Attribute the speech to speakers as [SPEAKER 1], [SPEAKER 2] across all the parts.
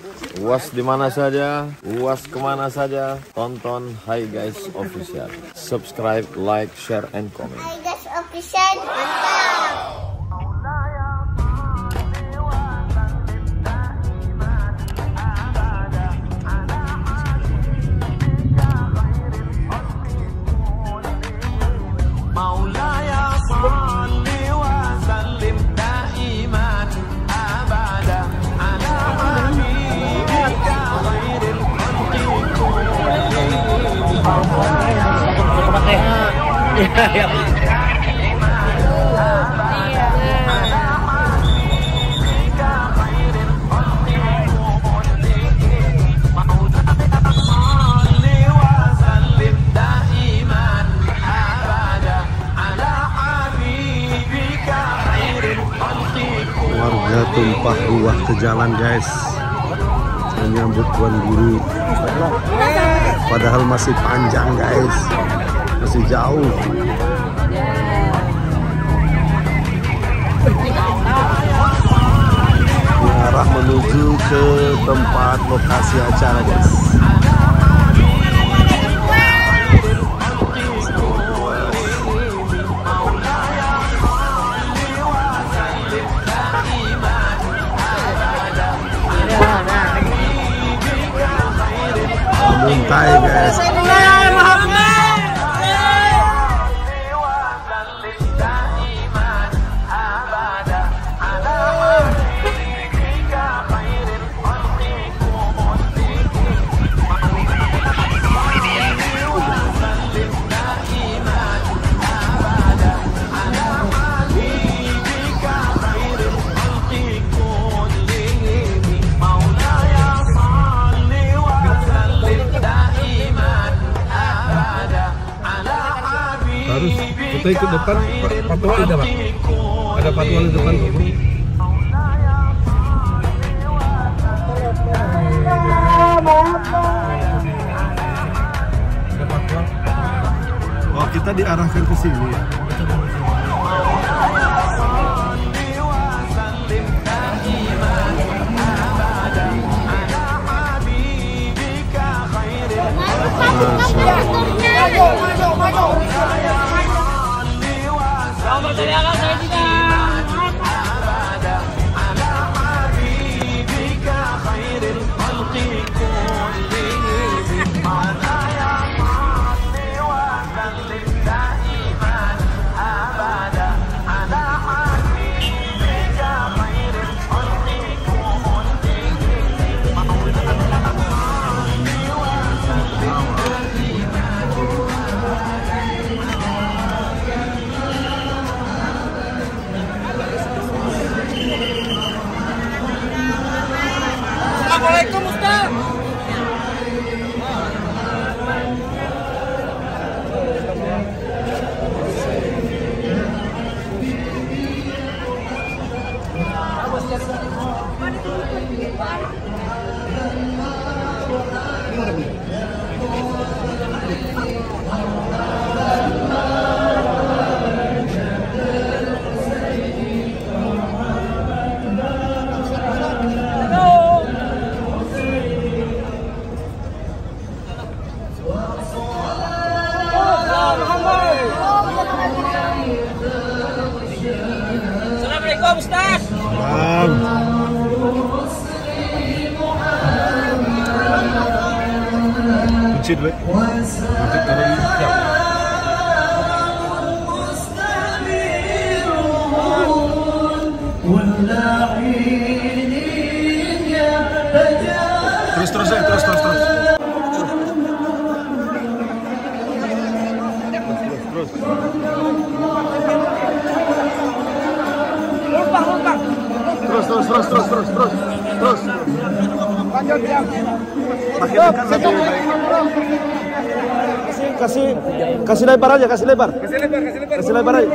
[SPEAKER 1] UAS di mana saja, UAS kemana saja, tonton Hi Guys Official. Subscribe, like, share, and comment.
[SPEAKER 2] Hi Guys Official, mantap.
[SPEAKER 3] Warga tumpah ruah ke jalan, guys, menyambut Tuan Guru. Padahal masih panjang, guys, masih jauh. Mengarah menuju ke tempat lokasi acara, guys. Muntai, guys. Harus kita ikut depan, patwal ada, Pak? Ada patwal di depan. Oh, kita diarahkan ke sini ya.
[SPEAKER 4] Assalamualaikum Ustaz. Assalamualaikum Ustaz.
[SPEAKER 3] Pencet, Pak. Pencet kalau siap. Terus. Terus. Lanjut ya. Makin dekat lebih baik. Kasih lebar aja, kasih lebar aja.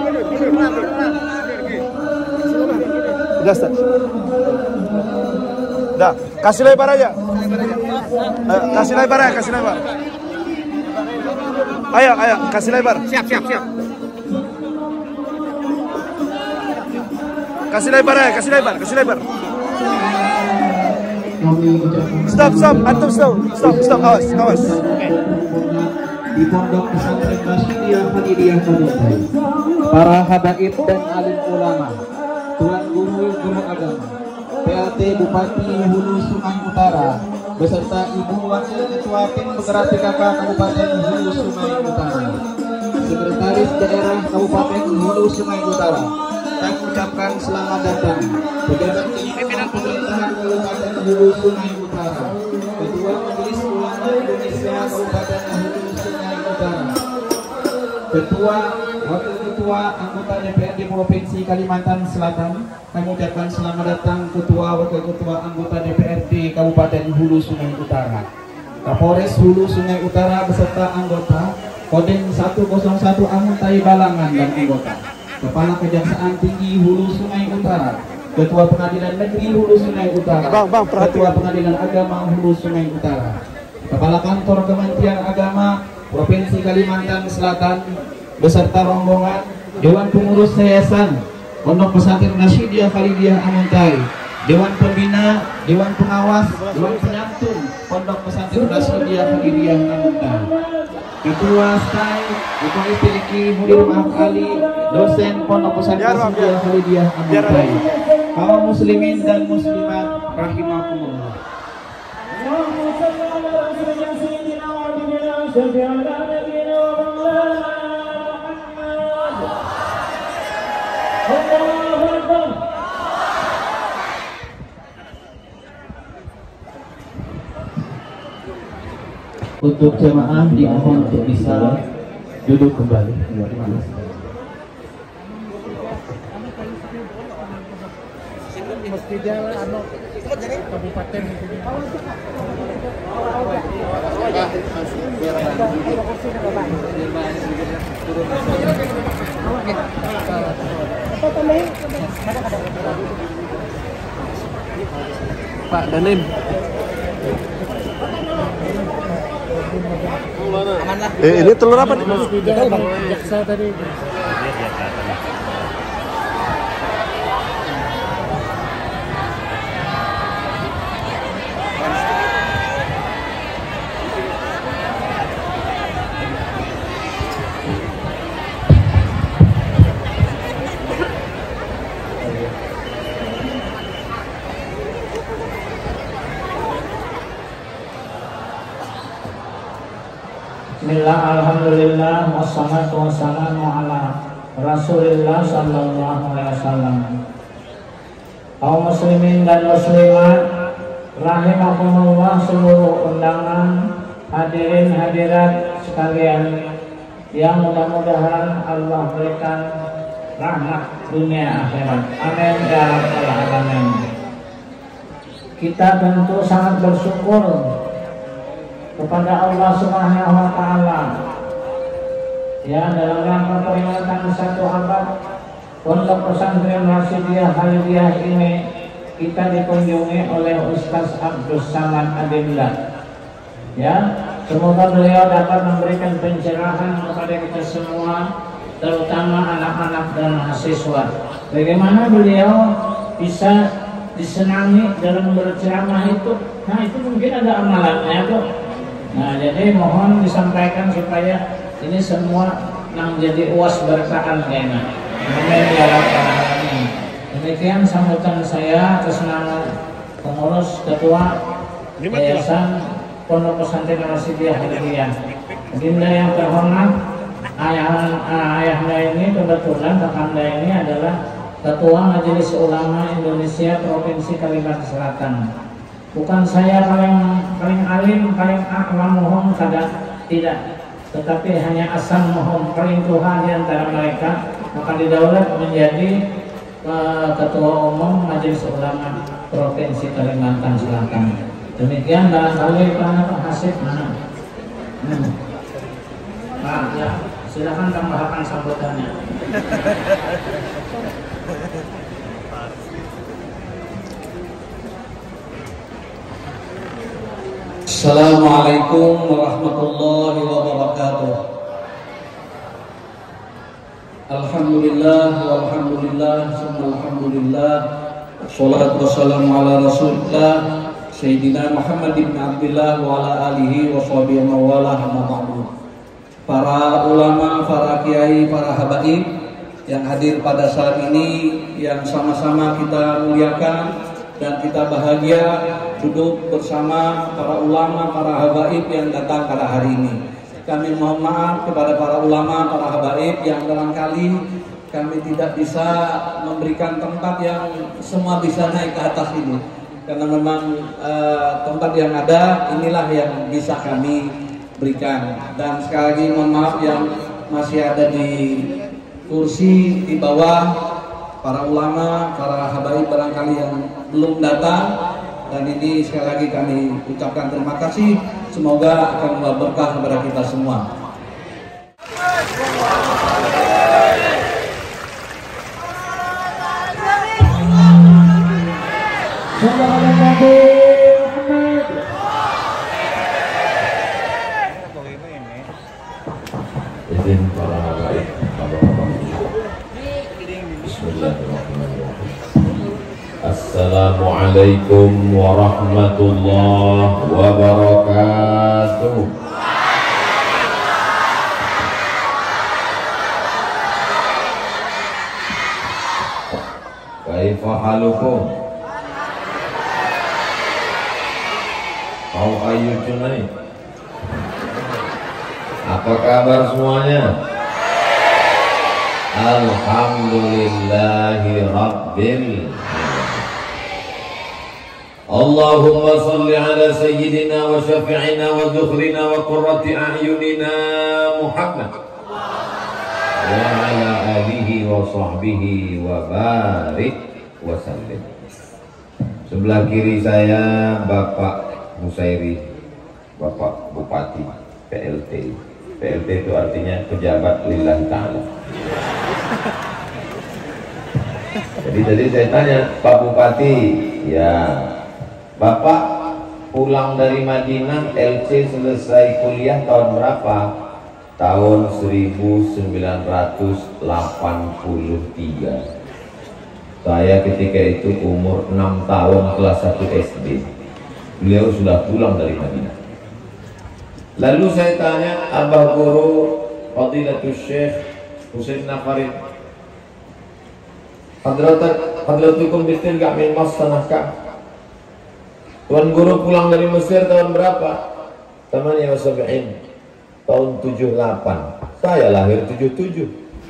[SPEAKER 3] Udah, Ustaz. Udah, kasih lebar aja. Kasih lebar. Ayo, kasih lebar. Siap. Kasih lebar.
[SPEAKER 4] kami ucapkan
[SPEAKER 5] Stop, antum stop, awas.
[SPEAKER 4] di Pondok Pesantren Rasyidiyah Hadidiyah Kabupaten, para habaib dan alim ulama, tuan guru agama, PLT Bupati Hulu Sungai Utara, beserta Ibu Wakil Ketua Tim Penggerak PKK Kabupaten Hulu Sungai Utara, Sekretaris Daerah Kabupaten Hulu Sungai Utara, kami ucapkan selamat datang pejabat pimpinan pemerintahan Kabupaten Hulu Sungai Utara, Ketua Majelis Ulama Indonesia Kabupaten Hulu Sungai Utara, Ketua, Wakil Ketua, anggota DPRD Provinsi Kalimantan Selatan. Kami ucapkan selamat datang Ketua, Wakil Ketua, anggota DPRD Kabupaten Hulu Sungai Utara, Kapolres Hulu Sungai Utara beserta anggota, Kodim 101 Amuntai Balangan dan anggota, Kepala Kejaksaan Tinggi Hulu Sungai Utara, Ketua Pengadilan Negeri Hulu Sungai Utara, Ketua Pengadilan Agama Hulu Sungai Utara, Kepala Kantor Kementerian Agama Provinsi Kalimantan Selatan beserta rombongan, Dewan Pengurus Yayasan Pondok Pesantren Rasyidiyah Khalidiyah Amuntai, Dewan Pembina, Dewan Pengawas, Dewan Penyantun Pondok Pesantren Rasyidiyah Khalidiyah Amuntai, Ketua STAI, Ketua STIKI Mudir Mahmud Ali, dosen Pondok Pesantren Rasyidiyah Khalidiyah Amuntai, kaum muslimin dan muslimat rahimakumullah. Untuk jemaah dimohon untuk bisa duduk kembali.
[SPEAKER 5] Kabupaten Pak Danim. Ini telur apa nih? Jaksa tadi.
[SPEAKER 6] Bismillah, alhamdulillah, wassalatu wassalamu ala Rasulillah sallallahu alaihi wasallam. Kaum muslimin dan muslimat rahimakumullah, seluruh undangan, hadirin hadirat sekalian yang mudah-mudahan Allah berikan rahmat dunia akhirat. Amin ya rabbal alamin. Kita tentu sangat bersyukur kepada Allah Subhanahu wa taala ya, dalam rangka peringatan 1 abad Pondok Pesantren Rasyidiyah Khalidiyah ini kita dikunjungi oleh Ustaz Abdus Samad Adinda. Ya, semoga beliau dapat memberikan pencerahan kepada kita semua, terutama anak-anak dan mahasiswa. Bagaimana beliau bisa disenangi dalam berceramah itu? Nah, itu mungkin ada amalannya tuh. Nah, jadi mohon disampaikan supaya ini semua menjadi uas berkahan kayaknya. Amin ya rabbal alamin. Demikian sambutan saya atas nama pengurus ketua Yayasan Pondok Pesantren Rasyidiyah Khalidiyah. Dinda yang terhormat, ayahnya ini kebetulan kakanda ini adalah Ketua Majelis Ulama Indonesia Provinsi Kalimantan Selatan. Bukan saya paling alim, paling aklam tidak, tetapi hanya asam mohon paling Tuhan di antara mereka, maka didaulat menjadi Ketua Umum Majelis Ulama Provinsi Kalimantan Selatan. Demikian barangkali Pak Hasib mana? Pak, ya, silakan tambahkan sambutannya.
[SPEAKER 4] Assalamualaikum warahmatullahi wabarakatuh. Alhamdulillah walhamdulillah summa alhamdulillah, wassalatu wassalamu ala rasulillah Sayyidina Muhammad bin Abdullah wa ala alihi wa sahbihi wa wala amma ba'du. Para ulama, para kiai, para habaib yang hadir pada saat ini, yang sama-sama kita muliakan dan kita bahagia duduk bersama para ulama, para habaib yang datang pada hari ini. Kami mohon maaf kepada para ulama, para habaib yang barangkali kami tidak bisa memberikan tempat yang semua bisa naik ke atas ini. Karena memang tempat yang ada inilah yang bisa kami berikan. Dan sekali lagi mohon maaf yang masih ada di kursi di bawah, para ulama, para habaib barangkali yang belum datang. Dan ini sekali lagi kami ucapkan terima kasih. Semoga akan membawa berkah kepada kita semua.
[SPEAKER 1] Izin para habaib, Bismillahirrahmanirrahim. Assalamualaikum warahmatullahi wabarakatuh. Kaifa halukum? How are you tonight? Apa kabar semuanya? Alhamdulillahi Rabbil. Allahumma salli ala sayyidina wa syafi'ina wa dzukhrina wa qurrati a'yunina Muhammad wa ala alihi wa sahbihi wa barik wa sallim. Sebelah kiri saya Bapak Musairi, Bapak Bupati PLT. PLT itu artinya pejabat lillahi ta'ala. Jadi tadi saya tanya Pak Bupati, ya Bapak pulang dari Madinah LC selesai kuliah tahun berapa? Tahun 1983. Saya ketika itu umur 6 tahun kelas 1 SD. Beliau sudah pulang dari Madinah. Lalu saya tanya Abah Guru Fadilatul Syekh Husain Nafarid, Hadratukum bitilka min mastanahkah? Tuan Guru pulang dari Mesir tahun berapa? Tamanya wasabi'in, tahun 78. Saya lahir 77.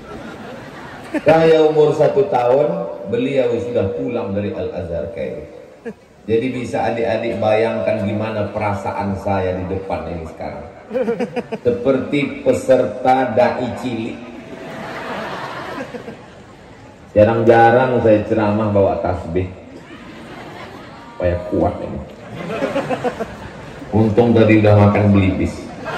[SPEAKER 1] Saya umur 1 tahun, beliau sudah pulang dari Al-Azhar Kairo. Jadi bisa adik-adik bayangkan gimana perasaan saya di depan ini sekarang. Seperti peserta dai cilik. Jarang-jarang saya ceramah bawa tasbih. Supaya kuat ini. Untung tadi udah makan belibis.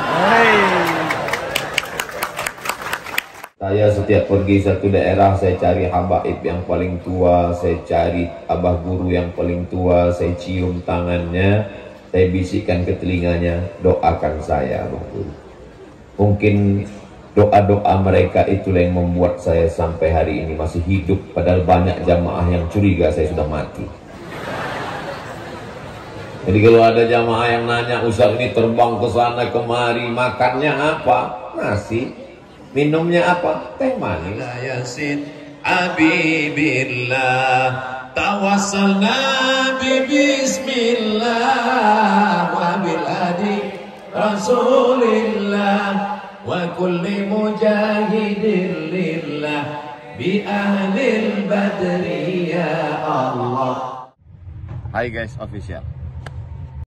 [SPEAKER 1] Saya setiap pergi satu daerah, saya cari habaib yang paling tua, saya cari abah guru yang paling tua, saya cium tangannya, saya bisikkan ke telinganya, doakan saya abah guru. Mungkin doa-doa mereka itulah yang membuat saya sampai hari ini masih hidup, padahal banyak jamaah yang curiga saya sudah mati. Jadi kalau ada jamaah yang nanya, Ustaz ini terbang ke sana kemari, makannya apa? Nasi. Minumnya apa? Teh manis. Yasin Habibillah tawassalna bi bismillah wa bil hadi Rasulillah wa kulli mujahidin lillah bi ahlil badri ya Allah. Hai guys official.